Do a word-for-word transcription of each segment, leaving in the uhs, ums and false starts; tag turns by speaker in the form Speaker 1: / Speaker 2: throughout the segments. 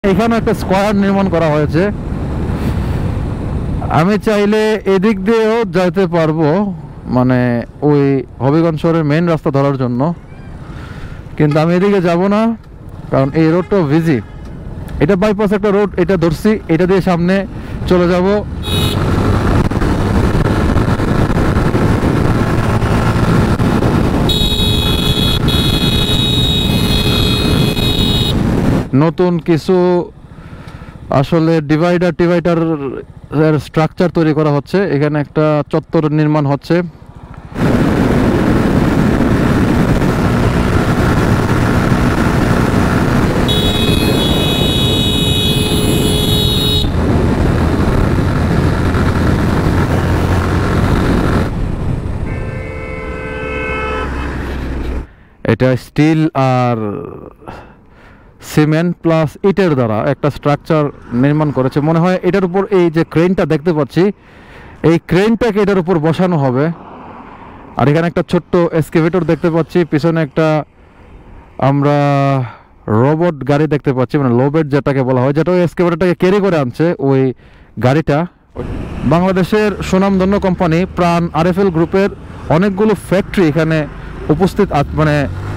Speaker 1: এখানে একটা স্কয়ার নির্মাণ করা হয়েছে। আমি চাইলে এদিক দিয়েও যেতে পারবো, মানে ওই হবিগঞ্জ শহরের মেইন রাস্তা ধরার জন্য, কিন্তু আমি এদিকে যাব না, কারণ এই রোডটা ভিজি। এটা বাইপাস একটা রোড, এটা ধরছি, এটা দিয়ে সামনে চলে যাব। নতুন কিছু আসলে ডিভাইডার ডিভাইডার স্ট্রাকচার তৈরি করা হচ্ছে। এখানে একটা চত্বর নির্মাণ হচ্ছে। এটা স্টিল আর সিমেন্ট প্লাস ইটের দ্বারা একটা স্ট্রাকচার নির্মাণ করেছে। মনে হয় এটার উপর এই যে ক্রেনটা দেখতে পাচ্ছি, এই ক্রেনটাকে এটার উপর বসানো হবে। আর এখানে একটা ছোট্ট এক্সকেভেটর দেখতে পাচ্ছি, পিছনে একটা আমরা রোবট গাড়ি দেখতে পাচ্ছি, মানে লোবেট যেটাকে বলা হয়, যেটা ওই এক্সকেভেটরটাকে ক্যারি করে আনছে ওই গাড়িটা। বাংলাদেশের সুনামধন্য কোম্পানি প্রাণ আরএফএল গ্রুপের অনেকগুলো ফ্যাক্টরি এখানে উপস্থিত, মানে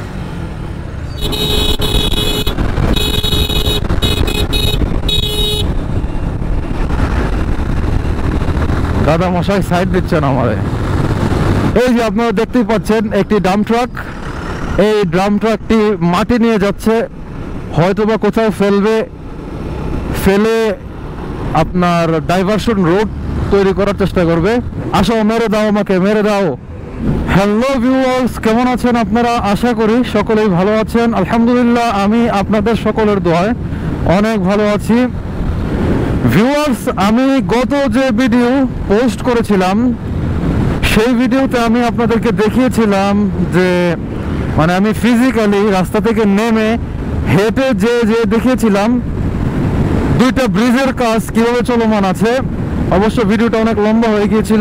Speaker 1: দাদা মশাই সাইড দিচ্ছেন আমাদের। এই যে আপনারা দেখতেই পাচ্ছেন একটি ডাম্প ট্রাক, এই ডাম্প ট্রাকটি মাটি নিয়ে যাচ্ছে, হয়তোবা কোথাও ফেলবে, ফেলে আপনার ডাইভারশন রোড তৈরি করার চেষ্টা করবে। আসো মেরে দাও, আমাকে মেরে দাও। হ্যালো ভিউয়ার্স, কেমন আছেন আপনারা? আশা করি সকলেই ভালো আছেন। আলহামদুলিল্লাহ, আমি আপনাদের সকলের দোয়ায় অনেক ভালো আছি। ভিউয়ার্স, আমি গত যে ভিডিও পোস্ট করেছিলাম সেই ভিডিওতে আমি আপনাদেরকে দেখিয়েছিলাম যে মানে আমি ফিজিক্যালি রাস্তা থেকে নেমে হেঁটে যে যে দেখিয়েছিলাম দুইটা ব্রিজের কাজ কিভাবে চলমান আছে। অবশ্য ভিডিওটা অনেক লম্বা হয়ে গিয়েছিল।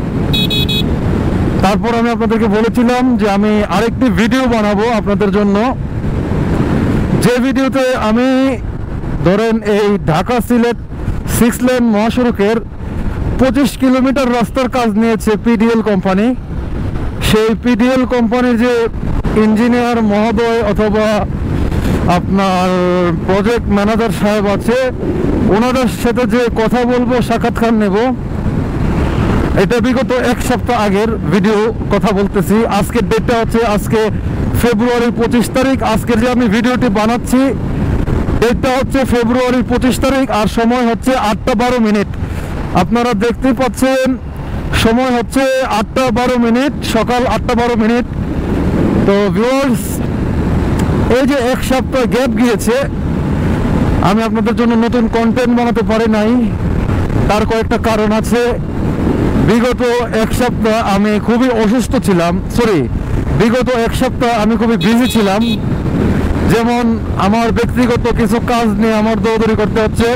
Speaker 1: তারপর আমি আপনাদেরকে বলেছিলাম যে আমি আরেকটি ভিডিও বানাবো আপনাদের জন্য, যে ভিডিওতে আমি ধরেন এই ঢাকা সিলেট সিক্স লেন মহাসড়কের পঁচিশ কিলোমিটার রাস্তার কাজ নিয়েছে পিডিএল কোম্পানি। সেই পিডিএল কোম্পানির যে ইঞ্জিনিয়ার মহোদয় অথবা আপনার প্রজেক্ট ম্যানেজার সাহেব আছে, ওনাদের সাথে যে কথা বলবো, সাক্ষাৎকার নেব, এটা বিগত এক সপ্তাহ আগের ভিডিও কথা বলতেছি। আজকের ডেটটা হচ্ছে আজকে ফেব্রুয়ারির পঁচিশ তারিখ। আজকের যে আমি ভিডিওটি বানাচ্ছি ডেটটা হচ্ছে ফেব্রুয়ারির পঁচিশ তারিখ, আর সময় হচ্ছে আটটা বারো মিনিট। আপনারা দেখতে পাচ্ছেন সময় হচ্ছে আটটা বারো মিনিট, সকাল আটটা বারো মিনিট। তো ভিউয়ার্স, এই যে এক সপ্তাহ গ্যাপ গিয়েছে, আমি আপনাদের জন্য নতুন কন্টেন্ট বানাতে পারি নাই। তার কয়েকটা কারণ আছে। বিগত এক সপ্তাহ আমি খুবই অসুস্থ ছিলাম, সরি বিগত এক সপ্তাহ আমি খুবই বিজি ছিলাম। যেমন আমার ব্যক্তিগত কিছু কাজ নিয়ে আমার দৌড়দৌড়ি করতে হচ্ছে।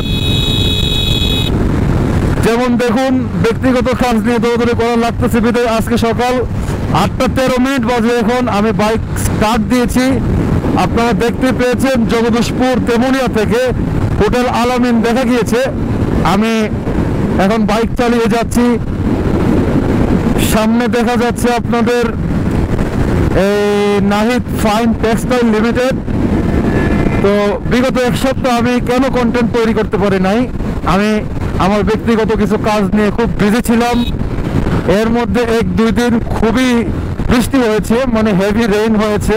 Speaker 1: যেমন দেখুন, ব্যক্তিগত কাজ নিয়ে দৌড়দৌড়ি করা লাগতেছে বিধায় আজকে সকাল আটটা তেরো মিনিট বাজে এখন আমি বাইক স্টার্ট দিয়েছি। আপনারা দেখতে পেয়েছেন জগদীশপুর তেমুনিয়া থেকে হোটেল আলামিন দেখা গিয়েছে। আমি এখন বাইক চালিয়ে যাচ্ছি। সামনে দেখা যাচ্ছে আপনাদের এই নাহিদ ফাইন টেক্সটাইল লিমিটেড। তো বিগত এক সপ্তাহ আমি কেন কন্টেন্ট তৈরি করতে পারি নাই, আমি আমার ব্যক্তিগত কিছু কাজ নিয়ে খুব বিজি ছিলাম। এর মধ্যে এক দুই দিন খুবই বৃষ্টি হয়েছে, মানে হেভি রেইন হয়েছে,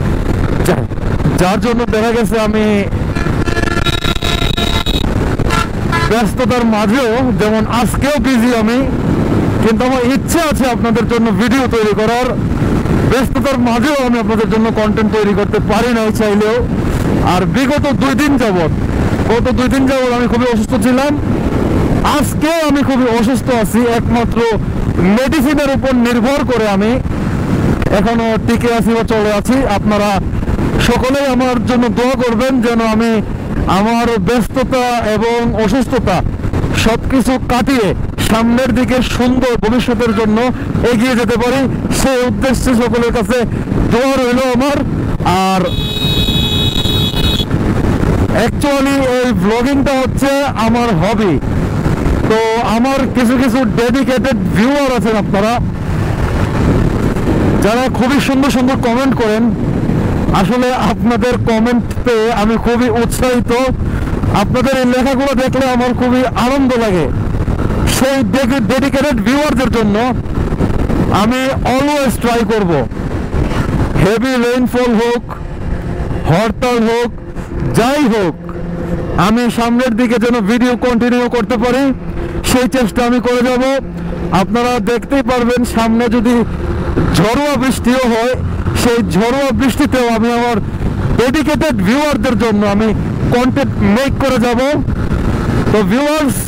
Speaker 1: যার জন্য দেখা গেছে আমি ব্যস্ততার মাঝেও, যেমন আজকেও বিজি আমি, কিন্তু আমার ইচ্ছা আছে আপনাদের জন্য ভিডিও তৈরি করার। ব্যস্ততার মাঝেও আমি আপনাদের জন্য কন্টেন্ট তৈরি করতে পারি নাই চাইলেও। আর বিগত দুই দিন যাবৎ গত দুই দিন যাবৎ আমি খুবই অসুস্থ ছিলাম। আজকেও আমি খুবই অসুস্থ আছি, একমাত্র মেডিসিনের উপর নির্ভর করে আমি এখনো টিকে আছি বা চলে আছি। আপনারা সকলেই আমার জন্য দোয়া করবেন যেন আমি আমার ব্যস্ততা এবং অসুস্থতা সবকিছু কাটিয়ে সামনের দিকে সুন্দর ভবিষ্যতের জন্য এগিয়ে যেতে পারি, সেই উদ্দেশ্যে সকলের কাছে দোয়া রইল আমার। আর অ্যাকচুয়ালি এই ব্লগিংটা হচ্ছে আমার হবি। তো আমার কিছু কিছু ডেডিকেটেড ভিউয়ার আছেন আপনারা, যারা খুবই সুন্দর সুন্দর কমেন্ট করেন। আসলে আপনাদের কমেন্ট পেয়ে আমি খুবই উৎসাহিত। আপনাদের এই লেখাগুলো দেখলে আমার খুবই আনন্দ লাগে। সেই ডেডিকেটেড ভিউয়ারদের জন্য আমি অলওয়েজ ট্রাই করব, হেভি রেইনফল হোক, হরতাল হোক, যাই হোক, আমি সামনের দিকে যেন ভিডিও কন্টিনিউ করতে পারি সেই চেষ্টা আমি করে যাব। আপনারা দেখতেই পারবেন সামনে যদি ঝড়োয়া বৃষ্টিও হয়, সেই ঝড়োয়া বৃষ্টিতেও আমি আমার ডেডিকেটেড ভিউয়ারদের জন্য আমি কন্টেন্ট মেক করে যাব। তো ভিউয়ার্স,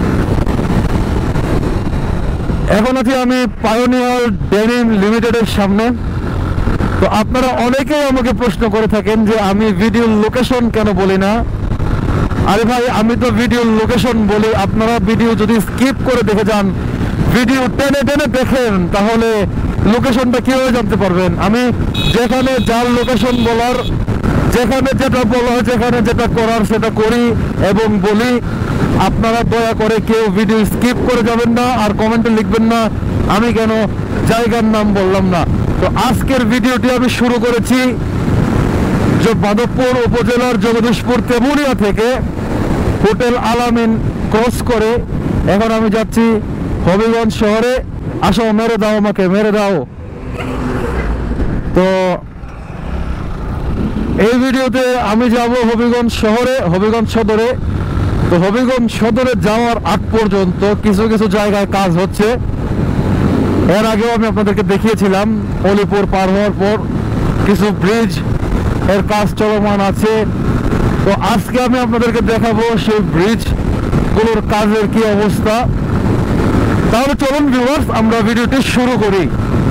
Speaker 1: এখন আছি আমি পায়োনিয়ার ডেনিম লিমিটেডের সামনে। তো আপনারা অনেকেই আমাকে প্রশ্ন করে থাকেন যে আমি ভিডিওর লোকেশন কেন বলি না। আরে ভাই, আমি তো ভিডিওর লোকেশন বলি, আপনারা ভিডিও যদি স্কিপ করে দেখে যান, ভিডিও টেনে টেনে দেখেন, তাহলে লোকেশনটা কিভাবে জানতে পারবেন। আমি যেখানে যার লোকেশন বলার, যেখানে যেটা বলা হয়, যেখানে যেটা করার সেটা করি এবং বলি। আপনারা দয়া করে কেউ ভিডিও স্কিপ করে যাবেন না, আর কমেন্টে লিখবেন না আমি কেন জায়গার নাম বললাম না। তো আজকের ভিডিওটি আমি শুরু করেছি মাধবপুর উপজেলার জগদীশপুর তেমুরিয়া থেকে, হোটেল আলামিন ক্রস করে এখন আমি যাচ্ছি হবিগঞ্জ শহরে। আসো, মেরে দাও আমাকে, মেরে দাও। তো এই ভিডিওতে আমি যাব হবিগঞ্জ শহরে, হবিগঞ্জ সদরে। তো হবিগঞ্জ সদরে যাওয়ার আগ পর্যন্ত কিছু কিছু জায়গায় কাজ হচ্ছে। এর আগেও আমি আপনাদেরকে দেখিয়েছিলাম, অলিপুর পার হওয়ার পর কিছু ব্রিজ এর কাজ চলমান আছে। তো আজকে আমি আপনাদেরকে দেখাবো সেই ব্রিজ গুলোর কাজের কি অবস্থা। তাহলে চলুন ভিউয়ার্স, আমরা ভিডিওটি শুরু করি।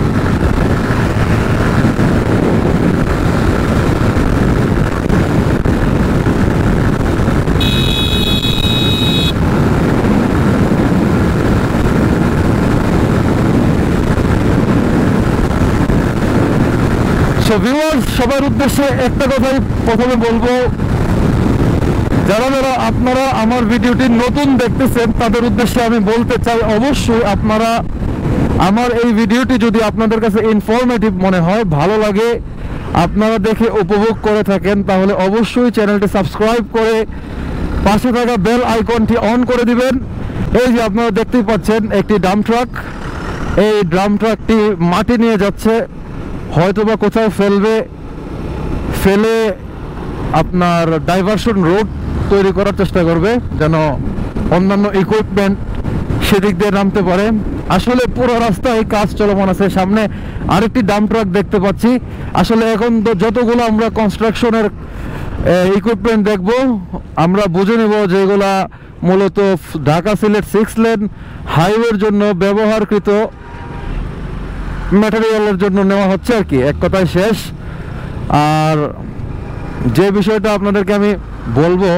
Speaker 1: ভিউয়ার্স, সবার উদ্দেশ্যে একটা কথাই প্রথমে বলবো, যারা যারা আপনারা আমার ভিডিওটি নতুন দেখতেছেন তাদের উদ্দেশ্যে আমি বলতে চাই, অবশ্যই আপনারা আমার এই ভিডিওটি যদি আপনাদের কাছে ইনফরমেটিভ মনে হয়, ভালো লাগে, আপনারা দেখে উপভোগ করে থাকেন, তাহলে অবশ্যই চ্যানেলটি সাবস্ক্রাইব করে পাশে থাকা বেল আইকনটি অন করে দিবেন। এই যে আপনারা দেখতেই পাচ্ছেন একটি ডাম্প ট্রাক, এই ডাম্প ট্রাকটি মাটি নিয়ে যাচ্ছে, হয়তোবা কোথাও ফেলবে, ফেলে আপনার ডাইভারশন রোড তৈরি করার চেষ্টা করবে যেন অন্যান্য ইকুইপমেন্ট সেদিক দিয়ে নামতে পারে। আসলে পুরো রাস্তায় কাজ চলমান আছে। সামনে আরেকটি ডাম্প ট্রাক দেখতে পাচ্ছি। আসলে এখন তো যতগুলো আমরা কনস্ট্রাকশনের ইকুইপমেন্ট দেখব, আমরা বুঝে নেব যেগুলা মূলত ঢাকা সিলেট সিক্স লেন হাইওয়ের জন্য ব্যবহারকৃত ম্যাটেরিয়ালের জন্য নেওয়া হচ্ছে আর কি, এক কথায় শেষ। আর যে বিষয়টা আপনাদেরকে আমি বলবো,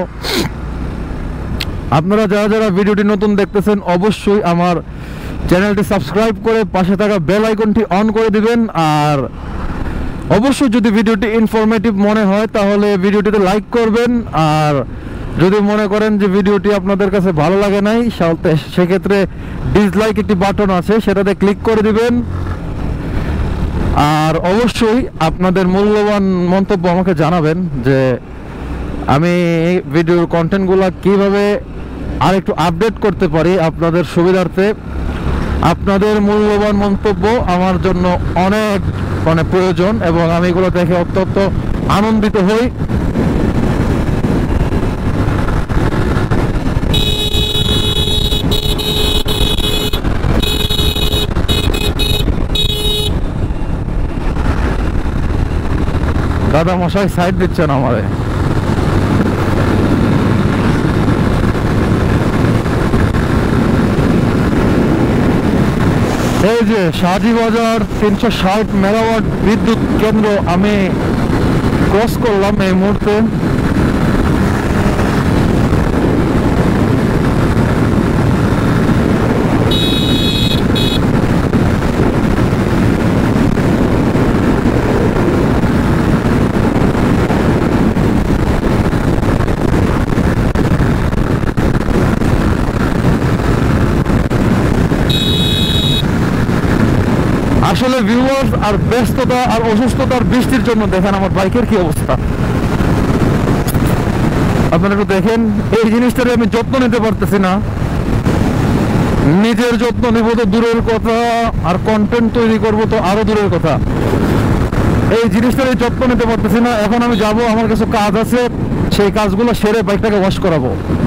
Speaker 1: আপনারা যারা যারা ভিডিওটি নতুন দেখতেছেন অবশ্যই আমার চ্যানেলটি সাবস্ক্রাইব করে পাশে থাকা বেল আইকনটি অন করে দিবেন। আর অবশ্যই যদি ভিডিওটি ইনফরমেটিভ মনে হয় তাহলে ভিডিওটিতে লাইক করবেন। আর যদি মনে করেন যে ভিডিওটি আপনাদের কাছে ভালো লাগে নাই, সেক্ষেত্রে ডিসলাইক একটি বাটন আছে, সেটাতে ক্লিক করে দিবেন। আর অবশ্যই আপনাদের মূল্যবান মন্তব্য আমাকে জানাবেন যে আমি এই ভিডিওর কন্টেন্টগুলো কীভাবে আর একটু আপডেট করতে পারি আপনাদের সুবিধার্থে। আপনাদের মূল্যবান মন্তব্য আমার জন্য অনেক মানে প্রয়োজন এবং আমি এগুলো দেখে অত্যন্ত আনন্দিত হই। দাদা মশাই সাইড দিচ্ছেন আমারে। এই যে শাহজিবাজার তিনশো ষাট মেগাওয়াট বিদ্যুৎ কেন্দ্র আমি ক্রস করলাম এই মুহূর্তে। আসলে ভিউয়ার্স আর ব্যস্ততা আর অসুস্থতার বৃষ্টির জন্য দেখেন আমার বাইকের কি অবস্থা। আপনারা একটু দেখেন, এই জিনিসটারে আমি যত্ন নিতে পারতেছি না। নিজের যত্ন নিব তো দূরের কথা, আর কন্টেন্ট তৈরি করব তো আরো দূরের কথা। এই জিনিসটার যত্ন নিতে পারতেছি না। এখন আমি যাব, আমার কাছে কাজ আছে, সেই কাজগুলো সেরে বাইকটাকে ওয়াশ করাবো।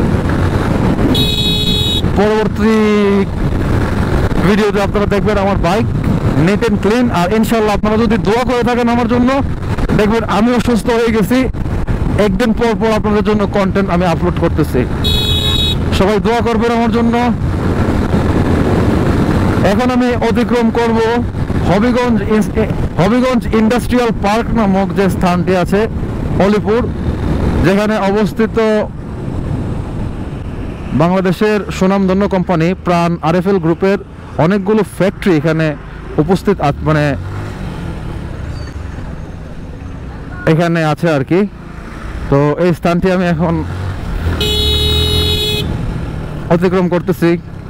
Speaker 1: পরবর্তী ভিডিওতে আপনারা দেখবেন আমার বাইক নিট এন্ড ক্লিন। আর ইনশাল্লাহ আপনারা যদি দোয়া করে থাকেন আমার জন্য, দেখবেন আমিও সুস্থ হয়ে গেছি। একদিন পর পর আপনাদের জন্য কন্টেন্ট আমি আপলোড করতেছি। সবাই দোয়া করবেন আমার জন্য। এখন আমি অতিক্রম করব হবিগঞ্জ হবিগঞ্জ ইন্ডাস্ট্রিয়াল পার্ক নামক যে স্থানটি আছে অলিপুর, যেখানে অবস্থিত বাংলাদেশের সুনামধন্য কোম্পানি প্রাণ আরএফএল গ্রুপের অনেকগুলো ফ্যাক্টরি এখানে উপস্থিত, মানে এখানে আছে আর কি। তো এই স্থানটি আমি এখন অতিক্রম করতেছি।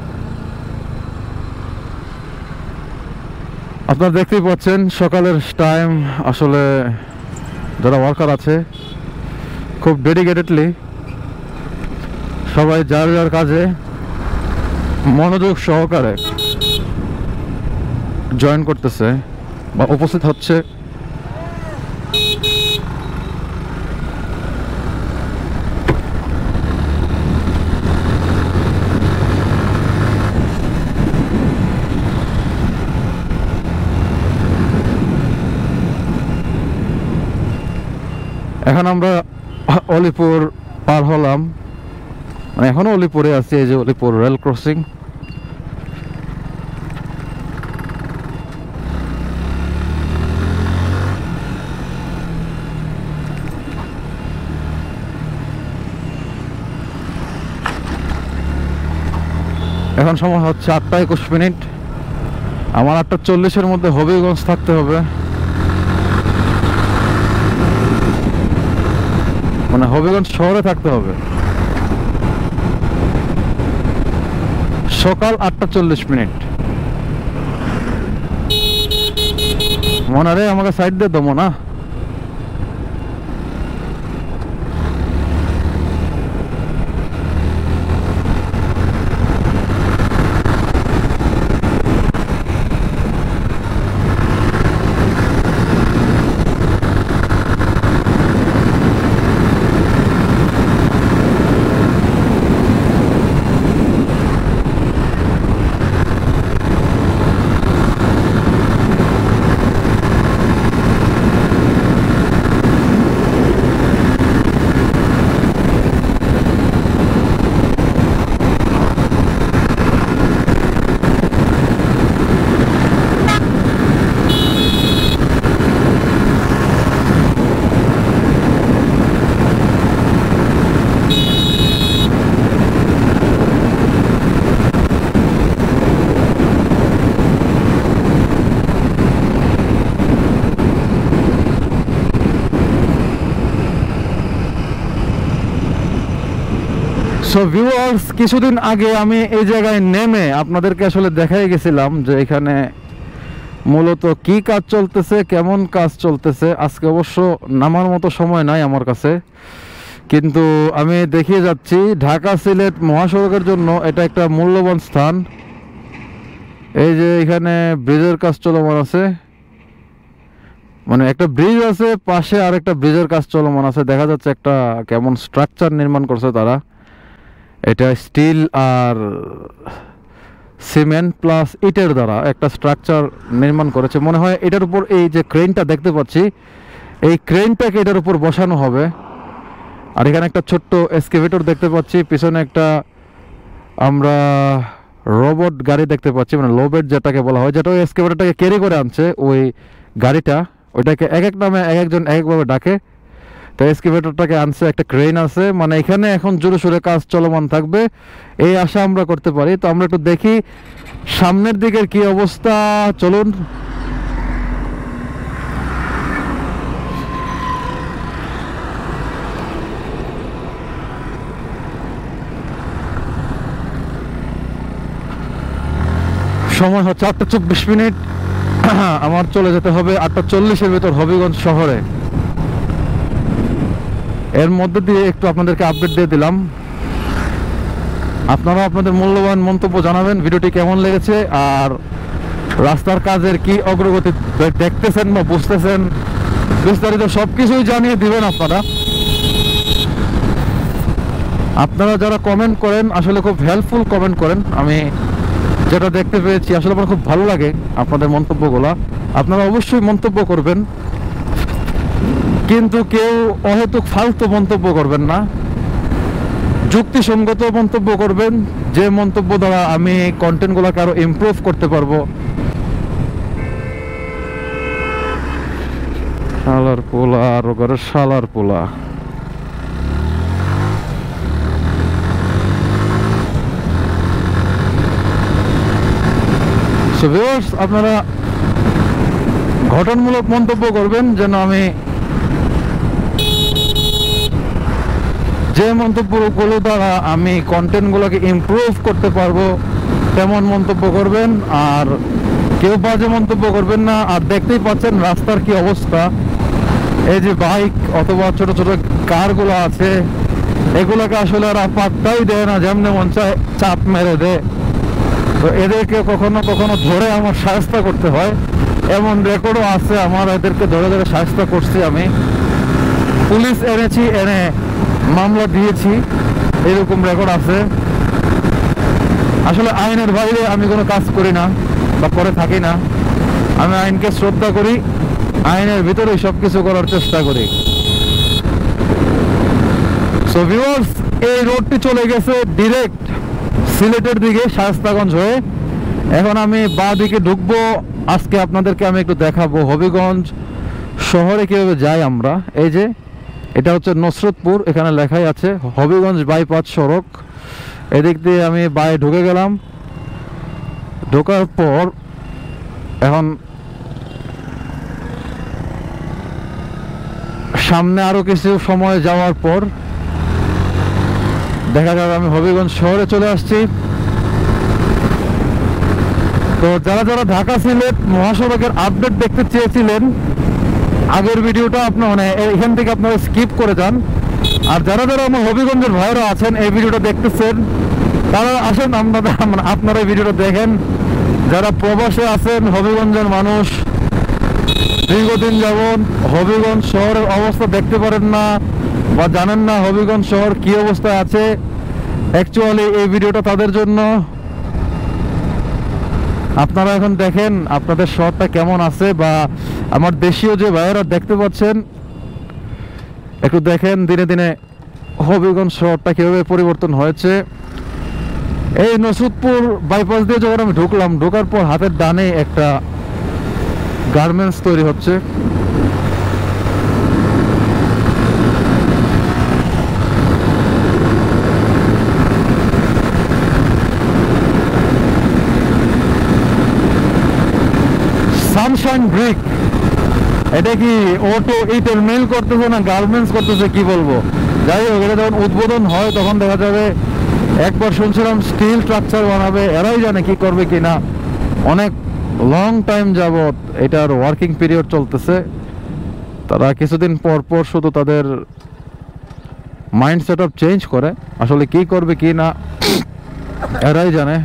Speaker 1: আপনারা দেখতেই পাচ্ছেন সকালের টাইম। আসলে যারা ওয়ার্কার আছে খুব ডেডিকেটেডলি সবাই যার যার কাজে মনোযোগ সহকারে জয়েন করতেছে বা উপস্থিত হচ্ছে। এখন আমরা অলিপুর পার হলাম, মানে এখনো অলিপুরে আছি। এই যে অলিপুর রেল ক্রসিং। এখন সময় হচ্ছে আটটা একুশ মিনিট। আমার আটটা চল্লিশের মধ্যে হবিগঞ্জ থাকতে হবে, মানে হবিগঞ্জ শহরে থাকতে হবে। সকাল আটটা চল্লিশ মিনিট। মনে রে আমাকে সাইড দিয়ে দেবো না। সো ভিউয়ার্স, কিছুদিন আগে আমি এই জায়গায় নেমে আপনাদেরকে আসলে দেখাই গেছিলাম যে এখানে মূলত কি কাজ চলতেছে, কেমন কাজ চলতেছে। আজকে অবশ্য নামার মতো সময় নাই আমার কাছে, কিন্তু আমি দেখিয়ে যাচ্ছি ঢাকা সিলেট মহাসড়কের জন্য এটা একটা মূল্যবান স্থান। এই যে এখানে ব্রিজের কাজ চলমান আছে, মানে একটা ব্রিজ আছে, পাশে আর একটা ব্রিজের কাজ চলমান আছে। দেখা যাচ্ছে একটা কেমন স্ট্রাকচার নির্মাণ করছে তারা। এটা স্টিল আর সিমেন্ট প্লাস ইটের দ্বারা একটা স্ট্রাকচার নির্মাণ করেছে মনে হয়। এটার উপর এই যে ক্রেনটা দেখতে পাচ্ছি, এই ক্রেনটাকে এটার উপর বসানো হবে। আর এখানে একটা ছোট্ট এক্সকেভেটর দেখতে পাচ্ছি, পিছনে একটা আমরা রোবট গাড়ি দেখতে পাচ্ছি, মানে লোবেট যেটাকে বলা হয়, যেটা ওই এক্সকেভেটরটাকে ক্যারি করে আনছে ওই গাড়িটা। ওইটাকে এক এক নামে এক একজন এক একভাবে ডাকে। তো এক্সকেভেটরটাকে আনছে, একটা ক্রেন আছে, মানে এখানে এখন জোরে সোরে কাজ চলমান থাকবে এই আশা আমরা করতে পারি। তো আমরা একটু দেখি সামনের দিকের কি অবস্থা। চলুন। সময় হচ্ছে আটটা চব্বিশ মিনিট। আমার চলে যেতে হবে আটটা চল্লিশের ভিতর হবিগঞ্জ শহরে। এর মধ্যে দিয়ে একটু আপনাদেরকে আপডেট দিয়ে দিলাম। আপনারা আপনাদের মূল্যবান মন্তব্য জানাবেন ভিডিওটি কেমন লেগেছে, আর রাস্তার কাজের কি অগ্রগতি দেখতেছেন বা বুঝতেছেন, বিস্তারিত সবকিছুই জানিয়ে দিবেন। আপনারা আপনারা যারা কমেন্ট করেন আসলে খুব হেল্পফুল কমেন্ট করেন। আমি যেটা দেখতে পেয়েছি আসলে আমার খুব ভালো লাগে আপনাদের মন্তব্যগুলো। আপনারা অবশ্যই মন্তব্য করবেন, কিন্তু কেউ অহেতুক ফালতু মন্তব্য করবেন না, যুক্তিসঙ্গত মন্তব্য করবেন, যে মন্তব্য দ্বারা আমি কন্টেন্টগুলোকে আরো ইমপ্রুভ করতে পারবো। শালার পোলা আর ঘরের শালার পোলা। সো ভিউয়ার্স, আপনারা গঠনমূলক মন্তব্য করবেন যেন আমি যে মন্তব্যগুলো দ্বারা আমি কন্টেন্টগুলোকে ইমপ্রুভ করতে পারবো তেমন মন্তব্য করবেন, আর কেউ বাজে মন্তব্য করবেন না। আর দেখতেই পাচ্ছেন রাস্তার কি অবস্থা, এই যে বাইক অথবা ছোট ছোট কারগুলো আছে এগুলোকে আসলে আর পাত্তাই দেয় না, যেমন মন চায় চাপ মেরে দেয়। তো এদেরকে কখনো কখনো ধরে আমার সাহায্য করতে হয়, এমন রেকর্ডও আছে আমার, এদেরকে ধরে ধরে সাহায্য করছি আমি, পুলিশ এনেছি, এনে মামলা দিয়েছি, এরকম রেকর্ড আছে। আসলে আইনের বাইরে আমি কোনো কাজ করি না বা করে থাকি না, আমি আইনকে শ্রদ্ধা করি, আইনের ভিতরেই সবকিছু করার চেষ্টা করি। সো ভিউয়ার্স, এই রোডটি চলে গেছে ডিরেক্ট সিলেটের দিকে শায়েস্তাগঞ্জ হয়ে। এখন আমি বাঁ দিকে ঢুকবো। আজকে আপনাদেরকে আমি একটু দেখাবো হবিগঞ্জ শহরে কিভাবে যাই আমরা। এই যে এটা হচ্ছে নসরতপুর, এখানে লেখাই আছে হবিগঞ্জ বাইপাস সড়ক। এদিক দিয়ে আমি বায়ে ঢুকে গেলাম। ঢোকার পর এখন সামনে আরো কিছু সময় যাওয়ার পর দেখা যাবে আমি হবিগঞ্জ শহরে চলে আসছি। তো যারা যারা ঢাকা সিলেট মহাসড়কের আপডেট দেখতে চেয়েছিলেন, আগের ভিডিওটা আপনার মানে এখান থেকে আপনারা স্কিপ করে যান। আর যারা যারা আমার হবিগঞ্জের ভাইরা আছেন এই ভিডিওটা দেখতেছেন, তারা আসেন আপনারা আপনারা এই ভিডিওটা দেখেন। যারা প্রবাসে আছেন হবিগঞ্জের মানুষ, দীর্ঘদিন যাবত হবিগঞ্জ শহরের অবস্থা দেখতে পারেন না বা জানেন না হবিগঞ্জ শহর কি অবস্থায় আছে, অ্যাকচুয়ালি এই ভিডিওটা তাদের জন্য। আপনারা এখন দেখেন আপনাদের শহরটা কেমন আছে, বা আমার দেশীয় যে ভাইয়েরা দেখতে পাচ্ছেন একটু দেখেন দিনে দিনে হবিগঞ্জ শহরটা কিভাবে পরিবর্তন হয়েছে। এই নসরতপুর বাইপাস দিয়ে যখন আমি ঢুকলাম, ঢোকার পর হাতের ডানে একটা গার্মেন্টস তৈরি হচ্ছে। সানশাইন ব্রিক, এটা কি অটো ইটের মিল করতেছে না গার্মেন্টস করতেছে কি বলবো। যাই হোক, এটা যখন উদ্বোধন হয় তখন দেখা যাবে, একবার শুনছিলাম স্টিল স্ট্রাকচার বানাবে, এরাই জানে কি করবে কিনা। অনেক লং টাইম যাবত এটার ওয়ার্কিং পিরিয়ড চলতেছে। তারা কিছুদিন পর পর শুধু তাদের মাইন্ড সেট আপ চেঞ্জ করে, আসলে কি করবে কি না এরাই জানে।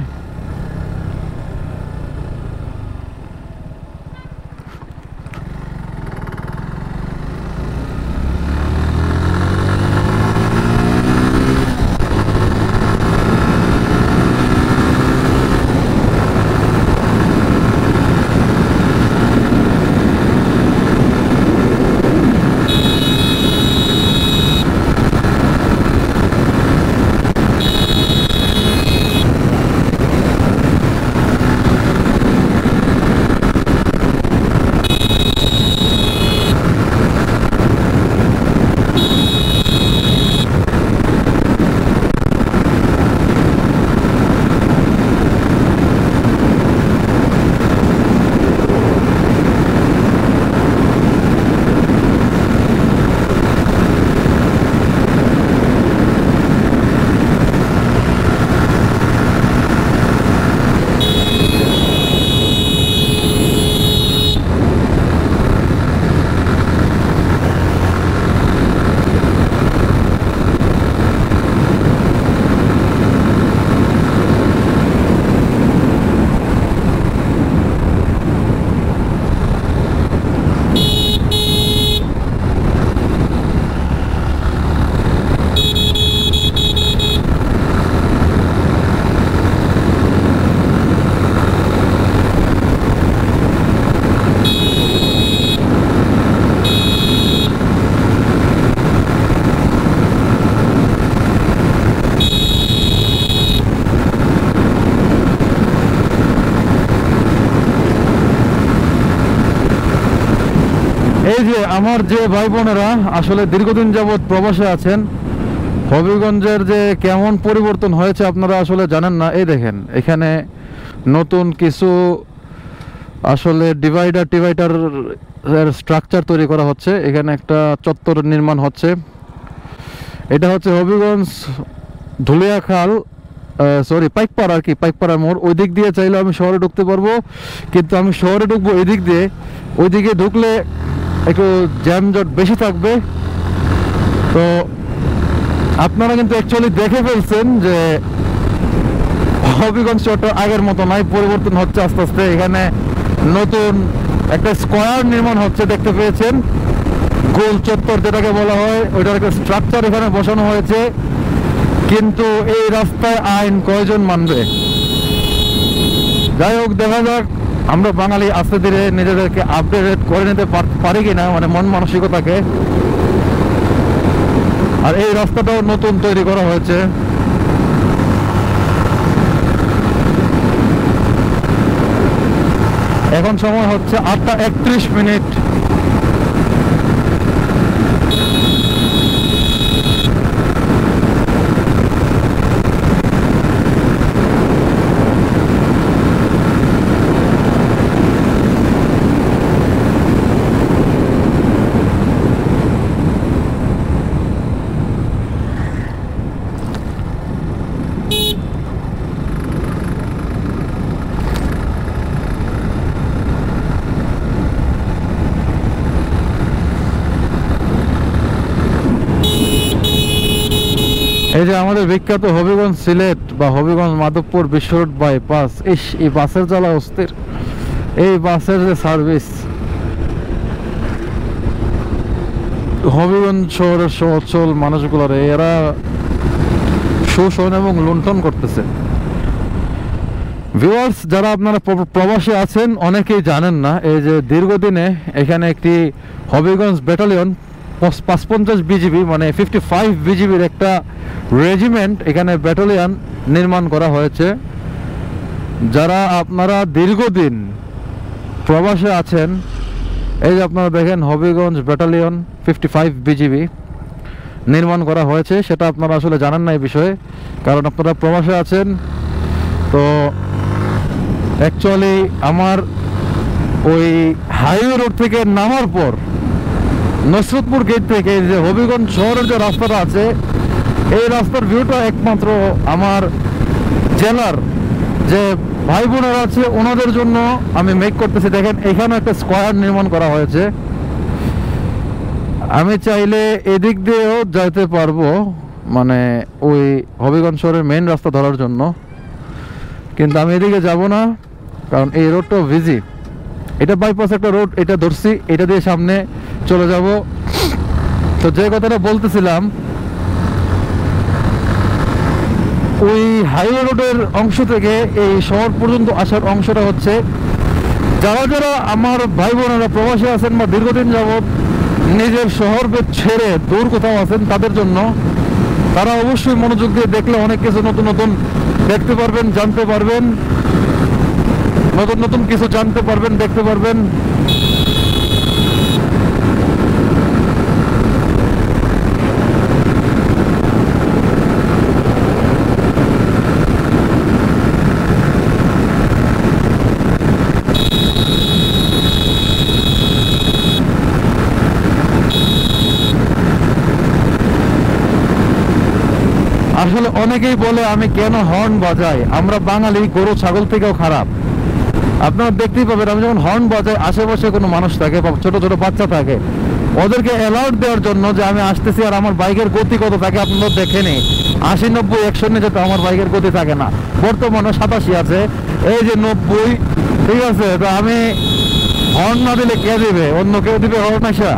Speaker 1: এই যে আমার যে ভাই বোনেরা আসলে দীর্ঘদিন যাবৎ প্রবাসে আছেন, হবিগঞ্জের যে কেমন পরিবর্তন হয়েছে আপনারা আসলে জানেন না। এই দেখেন এখানে নতুন কিছু আসলে ডিভাইডার ডিভাইডার স্ট্রাকচার তৈরি করা হচ্ছে। এখানে একটা চত্বর নির্মাণ হচ্ছে। এটা হচ্ছে হবিগঞ্জ ধুলিয়াখাল সরি পাইকপাড়া আর কি, পাইকপাড়ার মোড়। ওই দিক দিয়ে চাইলে আমি শহরে ঢুকতে পারবো, কিন্তু আমি শহরে ঢুকবো এই দিক দিয়ে। ওই দিকে ঢুকলে একটু জ্যামজট বেশি থাকবে। তো আপনারা কিন্তু অ্যাকচুয়ালি দেখে ফেলছেন যে হবিগঞ্জ শহরটা আগের মতো নাই, পরিবর্তন হচ্ছে আস্তে আস্তে। এখানে নতুন একটা স্কোয়ার নির্মাণ হচ্ছে, দেখতে পেয়েছেন। গোল চত্বর যেটাকে বলা হয়, ওইটার একটা স্ট্রাকচার এখানে বসানো হয়েছে। কিন্তু এই রাস্তায় আইন কয়জন মানবে? যাই হোক, দেখা যাক আমরা বাঙালি আস্তে ধীরে নিজেদেরকে আপডেট করে নিতে পারি কিনা, মানে মন মানসিকতাকে। আর এই রাস্তাটাও নতুন তৈরি করা হয়েছে। এখন সময় হচ্ছে আটটা একত্রিশ মিনিট। এই যে আমাদের বিখ্যাত হবিগঞ্জ সিলেট বা হবিগঞ্জ মাধবপুর বিশ্ব রোড বাইপাস, ইস এই বাসের জ্বালা অস্থির। এই বাসের যে সার্ভিস, হবিগঞ্জ শহরের সচল মানুষগুলোর এরা শোষণ এবং লুণ্ঠন করতেছে। ভিউয়ার্স, যারা আপনারা প্রবাসী আছেন অনেকেই জানেন না, এই যে দীর্ঘদিনে এখানে একটি হবিগঞ্জ ব্যাটালিয়ন পাঁচ পঞ্চাশ বিজিবি মানে ফিফটি ফাইভ বিজিবির একটা রেজিমেন্ট এখানে ব্যাটালিয়ন নির্মাণ করা হয়েছে। যারা আপনারা দীর্ঘদিন প্রবাসে আছেন, এই যে আপনারা দেখেন Habiganj battalion fifty five BGB নির্মাণ করা হয়েছে, সেটা আপনারা আসলে জানেন না এই বিষয়ে, কারণ আপনারা প্রবাসে আছেন। তো অ্যাকচুয়ালি আমার ওই হাইওয়ে রোড থেকে নামার পর নসরতপুর গেট থেকে যে হবিগঞ্জ শহরের যে রাস্তাটা আছে, এই রাস্তার ভিউটা একমাত্র আমার জেলার যে ভাই বোনেরা আছে ওনাদের জন্য আমি মেক করতেছি। দেখেন এখানে একটা স্কোয়ার নির্মাণ করা হয়েছে। আমি চাইলে এদিক দিয়েও যেতে পারবো, মানে ওই হবিগঞ্জ শহরের মেইন রাস্তা ধরার জন্য, কিন্তু আমি এদিকে যাব না, কারণ এই রোডটাও বিজি। এটা বাইপাস একটা রোড, এটা ধরছি, এটা দিয়ে সামনে চলে যাব। তো যে কথাটা বলতেছিলাম, ওই হাইওয়ে রোডের অংশ থেকে এই শহর পর্যন্ত আসার অংশটা হচ্ছে, যারা যারা আমার ভাই বোনেরা প্রবাসী আছেন বা দীর্ঘদিন যাবৎ নিজের শহর ছেড়ে দূর কোথাও আছেন, তাদের জন্য। তারা অবশ্যই মনোযোগ দিয়ে দেখলে অনেক কিছু নতুন নতুন দেখতে পারবেন, জানতে পারবেন, নতুন নতুন কিছু জানতে পারবেন, দেখতে পারবেন। আসলে অনেকেই বলে আমি কেন হর্ন বাজাই, আমরা বাঙালি গরু ছাগল থেকেও খারাপ। আপনারা দেখতেই পাবেন, আমি যখন হর্ন বাজাই আশেপাশে কোনো মানুষ থাকে বা ছোট ছোট বাচ্চা থাকে, ওদেরকে অ্যালার্ট দেওয়ার জন্য যে আমি আসতেছি। আর আমার বাইকের গতি কত থাকে আপনারা দেখেনি, আশি নব্বই একশো নিয়ে যেতে আমার বাইকের গতি থাকে না, বর্তমানে সাতাশি আছে। এই যে নব্বই, ঠিক আছে। তো আমি হর্ন না দিলে কে দিবে? অন্য কেউ দিবে হর্ন আসা?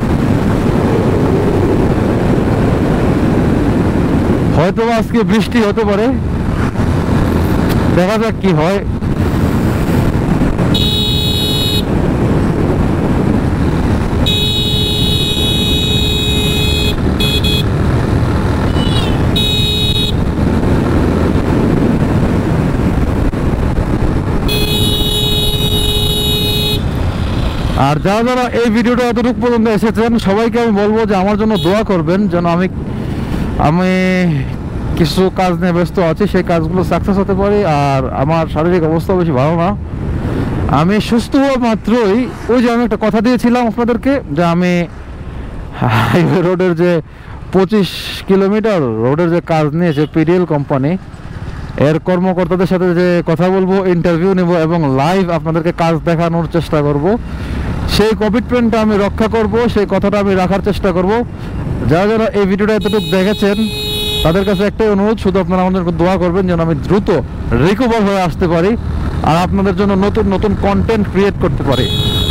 Speaker 1: হয়তো আজকে বৃষ্টি হতে পারে, দেখা যাক কি হয়। আর যারা যারা এই ভিডিওটা এতটুকু পর্যন্ত এসেছেন সবাইকে আমি বলবো যে আমার জন্য দোয়া করবেন, যেন আমি আমি কিছু কাজ নিয়ে ব্যস্ত আছি, সেই কাজগুলো সাকসেস হতে পারি। আর আমার শারীরিক অবস্থা বেশি ভালো না, আমি সুস্থ হওয়া মাত্রই ওই যে আমি একটা কথা দিয়েছিলাম আপনাদেরকে যে আমি হাইওয়ে রোডের যে পঁচিশ কিলোমিটার রোডের যে কাজ নিয়েছে পিডিএল কোম্পানি, এর কর্মকর্তাদের সাথে যে কথা বলবো, ইন্টারভিউ নেব এবং লাইভ আপনাদেরকে কাজ দেখানোর চেষ্টা করব, সেই কমিটমেন্টটা আমি রক্ষা করব, সেই কথাটা আমি রাখার চেষ্টা করব। যারা যারা এই ভিডিওটা এতটুকু দেখেছেন তাদের কাছে একটাই অনুরোধ, শুধু আপনারা আমাদের দোয়া করবেন যেন আমি দ্রুত রিকভার হয়ে আসতে পারি আর আপনাদের জন্য নতুন নতুন কন্টেন্ট ক্রিয়েট করতে পারি।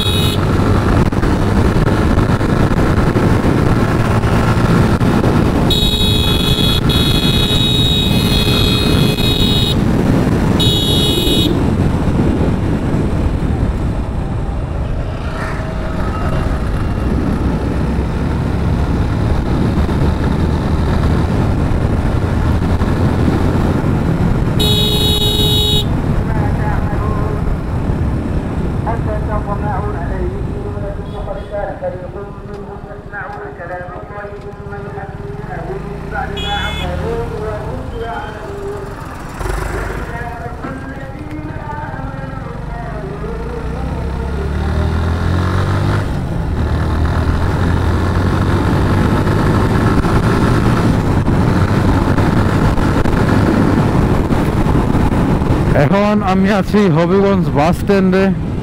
Speaker 1: এখন আমি আছি হবিগঞ্জ বাস স্ট্যান্ডে।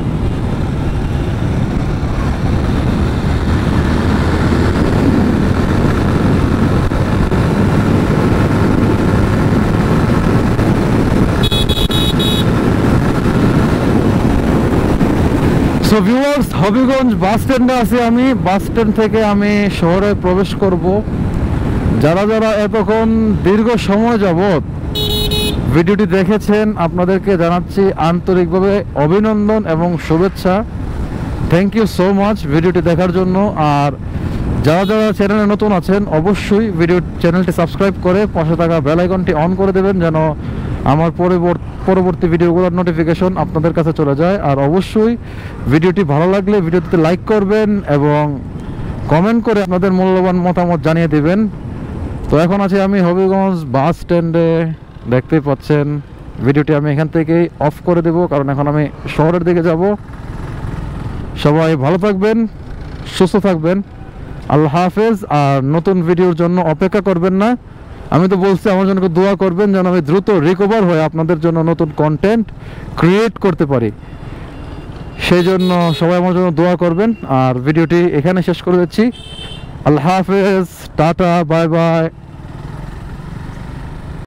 Speaker 1: সো ভিউয়ার্স, হবিগঞ্জ বাস স্ট্যান্ডে আছি আমি। বাস স্ট্যান্ড থেকে আমি শহরে প্রবেশ করব। যারা যারা এতক্ষণ দীর্ঘ সময় যাবত ভিডিওটি দেখেছেন আপনাদেরকে জানাচ্ছি আন্তরিকভাবে অভিনন্দন এবং শুভেচ্ছা। থ্যাংক ইউ সো মাচ ভিডিওটি দেখার জন্য। আর যারা যারা চ্যানেলে নতুন আছেন অবশ্যই ভিডিও চ্যানেলটি সাবস্ক্রাইব করে পাশে থাকা বেল আইকনটি অন করে দেবেন, যেন আমার পরবর্তী ভিডিওগুলোর নোটিফিকেশন আপনাদের কাছে চলে যায়। আর অবশ্যই ভিডিওটি ভালো লাগলে ভিডিওটিতে লাইক করবেন এবং কমেন্ট করে আপনাদের মূল্যবান মতামত জানিয়ে দেবেন। তো এখন আছি আমি হবিগঞ্জ বাস স্ট্যান্ডে, দেখতেই পাচ্ছেন। ভিডিওটি আমি এখান থেকেই অফ করে দেব, কারণ এখন আমি শহরের দিকে যাব। সবাই ভালো থাকবেন, সুস্থ থাকবেন, আল্লাহ হাফেজ। আর নতুন ভিডিওর জন্য অপেক্ষা করবেন না, আমি তো বলছি আমার জন্য দোয়া করবেন যেন আমি দ্রুত রিকভার হয়ে আপনাদের জন্য নতুন কন্টেন্ট ক্রিয়েট করতে পারি। সেই জন্য সবাই আমার জন্য দোয়া করবেন। আর ভিডিওটি এখানে শেষ করে দিচ্ছি। আল্লাহ হাফেজ, টাটা, বাই বাই।